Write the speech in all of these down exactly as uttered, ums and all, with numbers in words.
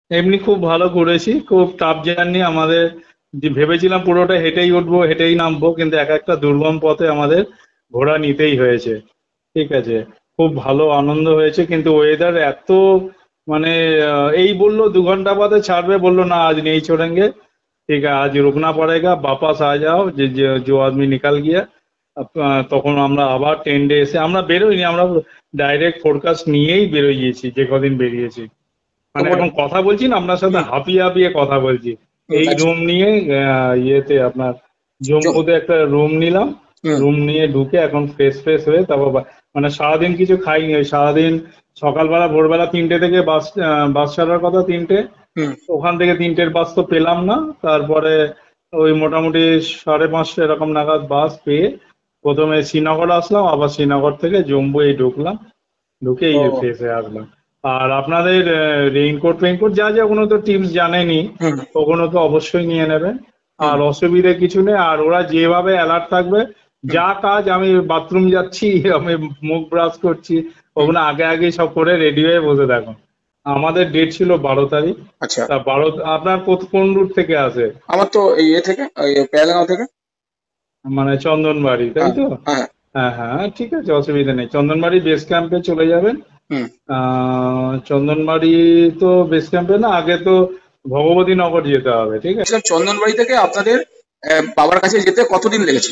এমনি খুব ভালো ঘুরেছি, খুব টাফ জার্নি আমাদের। যে ভেবেছিলাম পুরোটা হেঁটেই উঠবো হেঁটেই নামবো, কিন্তু এক একটা দুর্গম পথে আমাদের ঘোড়া নিতেই হয়েছে। ঠিক আছে, খুব ভালো আনন্দ হয়েছে, কিন্তু ওয়েদার এত মানে আহ, এই বললো দু ঘন্টা বাদে ছাড়বে, বললো না আজ নেই छोड़ेंगे, ঠিক আছে আজ रुकना पड़ेगा, वापस आ जाओ, যে যে जो आदमी निकल गया। আহ, তখন আমরা আবার টেন্ডে এসে আমরা বেরোইনি, আমরা ডাইরেক্ট ফোরকাস্ট নিয়েই বেরোইয়েছি যে কদিন বেরিয়েছি। তো মানে মোটা এখন কথা বলছি না আপনার সাথে, হুম, হাঁপিয়ে হাঁপিয়ে কথা বলছি। হুম, এই আচ্ছা। রুম নিয়ে আহ, ইয়েতে আপনার জ- জম্মুতে একটা রুম নিলাম। হুম, রুম নিয়ে ঢুকে এখন ফ্রেশ ফ্রেশ হয়ে তারপর বা- মানে সারাদিন কিছু খাইনি, ওই সারাদিন সকালবেলা ভোরবেলা তিনটে থেকে বাস আহ, বাস ছাড়ার কথা তিনটে, হুম, ওখান থেকে তিনটের বাস তো পেলাম না। তারপরে ওই মোটামুটি সাড়ে পাঁচটা এরকম নাগাদ বাস পেয়ে প্রথমে শ্রীনগর আসলাম, আবার শ্রীনগর থেকে জম্মু এই ঢুকলাম, ঢুকে এই যে ও, ফ্রেশ হয়ে আসলাম। আর আপনাদের রেইনকোট ফেইনকোট যা যা, ওগুলো তো টিপস জানেনি, হুম, ওগুলো তো অবশ্যই নিয়ে নেবেন। হুম, আর অসুবিধে কিছু নেই, আর ওরা যেভাবে অ্যালার্ট থাকবে, হুম, যা কাজ আমি বাথরুম যাচ্ছি আমি মুখ ব্রাশ করছি, হুম, ওগুলো আগে আগে সব করে রেডি হয়ে বসে থাকুন। আমাদের ডেট ছিল বারো তারিখ। আচ্ছা। তা বারো, আপনার কোথ- কোন রুট থেকে আসে? আমার তো এই ইয়ে থেকে, ওই পেয়ালগাঁও থেকে। মানে চন্দনবাড়ি, তাই হ্যাঁ, তো? হ্যাঁ, হ্যাঁ হ্যাঁ, ঠিক আছে, অসুবিধা নেই, চন্দনবাড়ি বেস ক্যাম্পে চলে যাবেন। হুম। আহ চন্দনবাড়ি তো বেস ক্যাম্পে না, আগে তো ভগবতী নগর যেতে হবে, ঠিক আছে। বলছিলাম চন্দনবাড়ি থেকে আপনাদের আহ, বাবার কাছে যেতে কতদিন লেগেছে?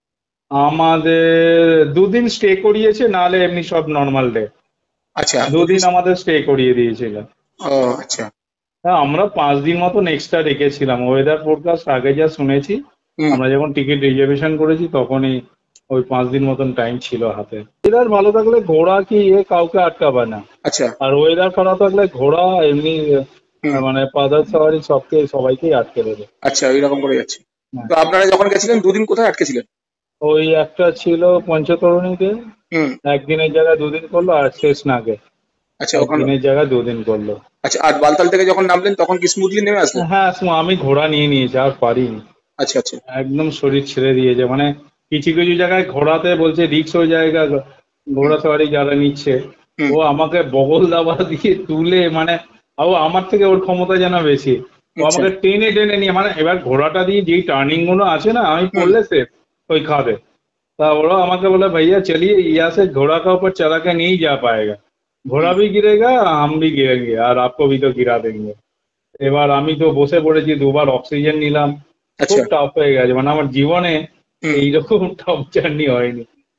আমাদের দুদিন স্টে করিয়েছে, নাহলে এমনি সব নর্মাল ডে। আচ্ছা, দুদিন। দুদিন আমাদের স্টে করিয়ে দিয়েছিল। ও, আচ্ছা। হ্যাঁ, আমরা পাঁচ দিন মতন এক্সট্রা রেখেছিলাম, ওয়েদার ফোরকাস্ট আগে যা শুনেছি, হুম, আমরা যখন টিকিট রিজার্ভেশন করেছি তখনই ওই পাঁচ দিন মতন টাইম ছিল হাতে। ওয়েদার ভালো থাকলে ঘোড়া কি এ কাউকে আটকাবে না। আচ্ছা, আর ওয়েদার খারাপ থাকলে ঘোড়া এমনি হুম, আহ, মানে পাদার সাওয়ারি সবকে সবাইকেই আটকে দেবে। আচ্ছা, ওই রকম করে যাচ্ছে। হ্যাঁ। তো আপনারা যখন গেছিলেন দুদিন কোথায় আটকে ছিলেন? ওই একটা ছিল পঞ্চতরণীতে, হুম, একদিনের জায়গায় দুদিন করলো, আর শেষনাগে আচ্ছা, ওখানে। একদিনের জায়গায় দুদিন করলো। আচ্ছা, আর বালতাল থেকে যখন নামলেন তখন কি স্মুথলি নেমে আসলেন? হ্যাঁ, শোনো, আমি ঘোড়া নিয়ে নিয়েছি, আর পারিনি। আচ্ছা, আচ্ছা, একদম শরীর ছেড়ে দিয়েছে, মানে কিছু কিছু জায়গায় ঘোড়াতে বলছে রিক্স হয়ে জায়গা, হুম, ঘোড়া সওয়ারি যারা নিচ্ছে, হুম, ও আমাকে বগল দাবা দিয়ে তুলে, মানে ও আমার থেকে ওর ক্ষমতা যেন বেশি। ও আচ্ছা, আমাকে টেনে টেনে নিয়ে, মানে এবার ঘোড়াটা দিয়ে যেই টার্নিং গুলো আছে না, আমি হুম, পড়লে সে ওই খাদে। তা ওরা আমাকে बोला भैया चलिए यहाँ से घोड़ा का ऊपर चला के नहीं जा पाएगा, ঘোড়া হুম, भी गिरेगा, हम भी गिरेंगे और आपको भी तो गिरा देंगे। এবার আমি তো বসে পড়েছি, দুবার অক্সিজেন নিলাম, খুব আচ্ছা, টাফ হয়ে গেছে, মানে আমার জীবনে হুম, এইরকম টাফ জার্নি হয়নি।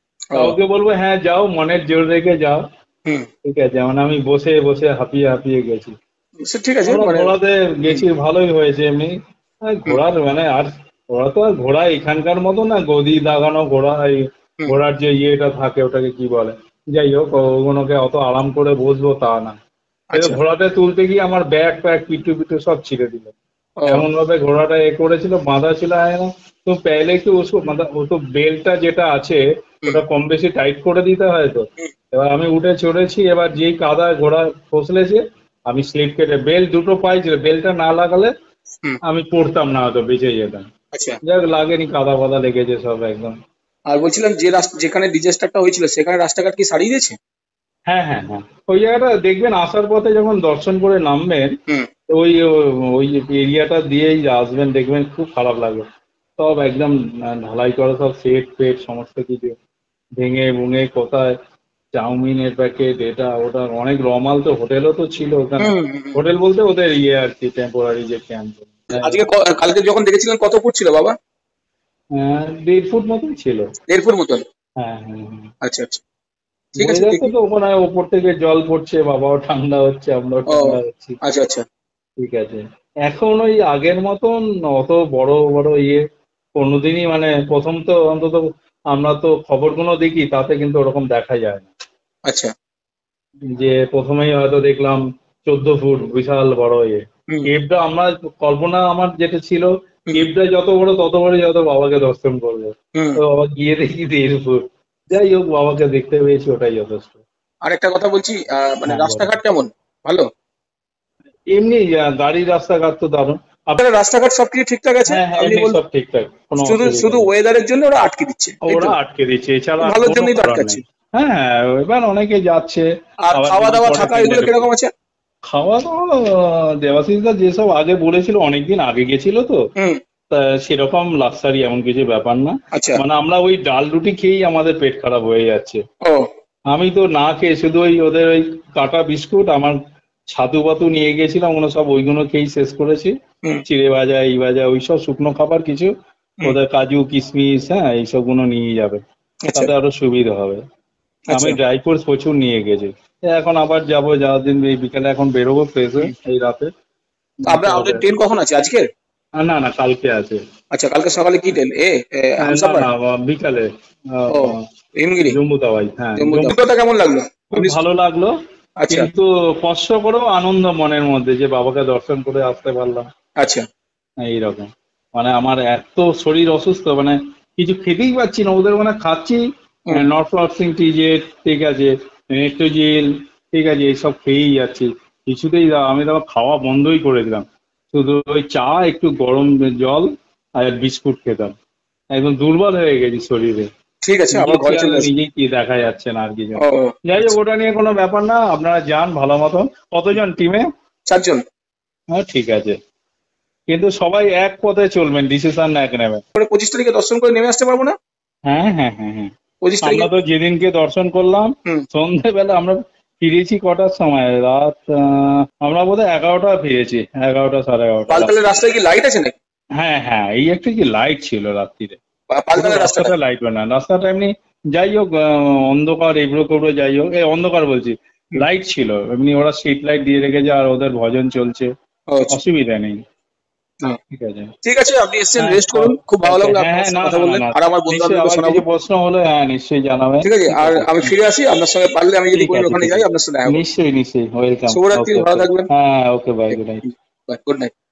ও, কাউকে বলবো হ্যাঁ যাও, মনের জোর রেখে যাও, হুম, ঠিক আছে, মানে আমি বসে বসে হাঁপিয়ে হাঁপিয়ে গেছি। সে ঠিক আছে আমরা মানে। ঘোড়াতে হুম, গেছি, ভালোই হয়েছে এমনি। আর হুম, ঘোড়ার মানে আর ঘোড়া তো আর ঘোড়া এখানকার মতো না, গদি লাগানো ঘোড়া, এই হুম, ঘোড়ার যে ইয়েটা থাকে ওটাকে কি বলে, যাই হোক, ওগুলোকে অত আরাম করে বসবো তা না। কিন্তু আচ্ছা, ঘোড়াতে তুলতে গিয়ে আমার ব্যাগ প্যাগ পিটু পিটু सब ছিঁড়ে দিল। ও, এমন ভাবে ঘোড়াটা এ করেছিল, বাঁধা ছিল है ना, তো पहले কি उसको मतलब ও তো বেল্টটা যেটা আছে হুম, ওটা কম বেশি টাইট করে দিতে হয় তো। হুম, এবার আমি উঠে চড়েছি, এবার যেই কাদায় ঘোড়া ফসলেছে, আমি স্লিপ কেটে, বেল্ট দুটো পাই ছিল, বেল্টটা না লাগালে হুম, আমি পড়তাম না, হয়তো বেঁচে যেতাম। আচ্ছা। যাক লাগেনি, কাদা ফাদা লেগেছে সব একদম। আর বলছিলাম যে রাস্তা যেখানে ডিজাস্টারটা হয়েছিল সেখানে রাস্তাঘাট কি সারিয়ে দিয়েছে? হ্যাঁ হ্যাঁ হ্যাঁ, ওই জায়গাটা দেখবেন আসার পথে যখন দর্শন করে নামবেন, হুম, ওই ওই এরিয়াটা দিয়েই আসবেন, দেখবেন খুব খারাপ লাগবে। সব একদম আহ, ঢালাই করা, সব সেট ফেট সমস্ত কিছু ভেঙে ভুঙে, কোথায় চাউমিনের প্যাকেট, এটা ওটা, অনেক রমাল তো হোটেলও তো ছিল ওখানে। হুম, হুম, হুম। হোটেল বলতে ওদের ইয়ে আর কি, টেম্পোরারি যে ক্যাম্প। আজকে ক- কালকে যখন দেখেছিলেন কত ফুট ছিল বাবা? দেড় ফুট মতন ছিল। দেড় ফুট মতন? হ্যাঁ হ্যাঁ হ্যাঁ। আচ্ছা, আচ্ছা, ঠিক আছে, ওয়েদার তো দেখি। তো ওখানে ওপর থেকে জল পড়ছে, বাবাও ঠান্ডা হচ্ছে, আমরাও ও, ঠান্ডা হচ্ছি। আচ্ছা, আচ্ছা, ঠিক আছে, এখন ওই আগের মতন অত বড় বড় ইয়ে কোনোদিনই, মানে প্রথম তো অন্তত আমরা তো খবরগুলো দেখি, তাতে কিন্তু ওরকম দেখা যায় না। আচ্ছা, যে প্রথমেই হয়তো দেখলাম চোদ্দ ফুট, বিশাল বড় ইয়ে হুম, কেভটা, আমরা কল্পনা আমার যেটা ছিল, হুম, কেভটা যত বড় তত বড় যত বাবাকে দর্শন করবো। হুম। তো বাবা গিয়ে দেখি দেড় ফুট। যাই হোক, বাবাকে দেখতে পেয়েছি, ওটাই যথেষ্ট। আরেকটা কথা বলছি, আহ, মানে হ্যাঁ বলো। রাস্তাঘাট কেমন? ভালো? এমনি আহ, গাড়ির রাস্তাঘাট তো দারুণ। আপ- আপনার রাস্তাঘাট সবকিছু ঠিকঠাক আছে? হ্যাঁ হ্যাঁ, আপনি এমনি বল। সব ঠিকঠাক, কোনো শুধু অসুবিধা শুধু নেই। ওয়েদারের জন্য ওরা আটকে দিচ্ছে, তাই তো? ওরা আটকে দিচ্ছে, এছাড়া আর ভালোর কোনো জন্যই তো কারণ আটকাচ্ছে। নেই। হ্যাঁ, এবার অনেকে যাচ্ছে, আর আবার খাওয়া দুদিন দাওয়া পরে থাকা ট্রেনে এগুলো ঢুকবে। কিরকম আছে? খাওয়া দাওয়া দেবাশিস দা যেসব আগে বলেছিল অনেকদিন আগে গেছিল তো, হুম। তা সেরকম লাক্সারি এমন কিছু ব্যাপার না। আচ্ছা। মানে আমরা ওই ডাল রুটি খেয়েই আমাদের পেট খারাপ হয়ে যাচ্ছে। ও আমি তো না খেয়ে শুধু ওই ওদের ওই কাটা বিস্কুট, আমার ছাতু পাতু নিয়ে গেছিলাম, ওগুলো সব ওইগুলো খেয়েই শেষ করেছি। হুম চিড়ে ভাজা এই ভাজা ওইসব শুকনো খাবার কিছু, হুম। ওদের কাজু কিশমিশ হ্যাঁ এইসব গুলো নিয়ে যাবে, আচ্ছা তাতে আরো সুবিধা হবে। আচ্ছা। আমি ড্রাই ফ্রুটস প্রচুর নিয়ে গেছি। এই এখন আবার যাবো, যাওয়ার দিন এই বিকালে এখন বেরোবো ফ্রেশ হয়ে হুম। এই রাতে তো যেতে আপনার হবে। আমাদের ট্রেন কখন আছে আজকে? আহ, না না কালকে আছে। আচ্ছা, কালকে সকালে কি ট্রেন? এ এ, আহ, না হামসাফার? না আহ, বিকালে ও, আহ, হিমগিরি, জম্মু তাওয়াই, হ্যাঁ জম্মু। জম্মু। অভিজ্ঞতা কেমন লাগলো? খুব আপনি? ভালো লাগলো, আচ্ছা কিন্তু কষ্ট করেও আনন্দ মনের মধ্যে যে বাবাকে দর্শন করে আসতে পারলাম আচ্ছা। এইরকম। মানে আমার এত শরীর অসুস্থ, মানে কিছু খেতেই পাচ্ছি না। ওদের মানে খাচ্ছি হুম নরফ্লক্সিন টিজেট, ঠিক আছে, নেট্রোজিল, ঠিক আছে, এইসব খেয়েই যাচ্ছি। কিছুতেই দা- আমি তো আবার খাওয়া বন্ধই করে দিলাম, শুধু ওই চা, একটু গরম জল আর বিস্কুট খেতাম। একদম দুর্বল হয়ে গেছি শরীরে, ঠিক আছে, আবার নিজের ঘরে চলে চেহারা আসুন। নিজেই কি দেখা যাচ্ছে না আর কিছু। ও যাই হোক, আচ্ছা। ওটা নিয়ে কোনো ব্যাপার না, আপনারা যান ভালো মতন। কতজন টিমে? চারজন। হ্যাঁ ঠিক আছে, কিন্তু সবাই এক পথে চলবেন, ডিসিশন এক নেবেন। পরে পঁচিশ তারিখে দর্শন করে নেমে আসতে পারবো না? হ্যাঁ হ্যাঁ হ্যাঁ হ্যাঁ। পঁচিশ আমরা তারিখে তো যেদিনকে দর্শন করলাম হুম। সন্ধ্যেবেলা আমরা ফিরেছি কটার সময়, রাত আহ, আমরা বোধহয় এগারোটা ফিরেছি, এগারোটা সাড়ে এগারোটা পালতালের রাত্রি। রাস্তায় কি লাইট আছে নাকি? হ্যাঁ হ্যাঁ, এই একটা কি লাইট ছিল রাত্রিরে, পা- পুরো পালতালের রাস্তাটা? রাস্তাটা লাইট না, রাস্তাটা এমনি যাই হোক আহ, অন্ধকার এবড়ো খেবড়ো, যাই হোক এই অন্ধকার বলছি, হুম। লাইট ছিল এমনি, ওরা স্ট্রিট লাইট দিয়ে রেখেছে আর ওদের ভজন চলছে, ও, আচ্ছা। অসুবিধা নেই। হ্যাঁ। ঠিক আছে। ঠিক আছে, আপনি এসেছেন, হ্যাঁ রেস্ট করুন। খুব ভালো ওকে, লাগলো হ্যাঁ আপনার হ্যাঁ, সাথে না কথা না না বললেন, না, আর আমার বন্ধু নিশ্চয়ই বান্ধবকে আবার শোনাবো। কিছু প্রশ্ন হলে হ্যাঁ নিশ্চয়ই জানাবেন। ঠিক আছে, ঠিক আর আছে, আমি হুম, ফিরে আসি, আপনার সঙ্গে পারলে আমি যদি ঠিক কোনোদিন আছে ওখানে ঠিক যাই আছে, আপনার সাথে দেখা করবো। নিশ্চয়ই নিশ্চয়ই, ওয়েলকাম। শুভরাত্রি, ওকে ভালো ওকে, থাকবেন। হ্যাঁ okay, bye, good night. Bye, good night.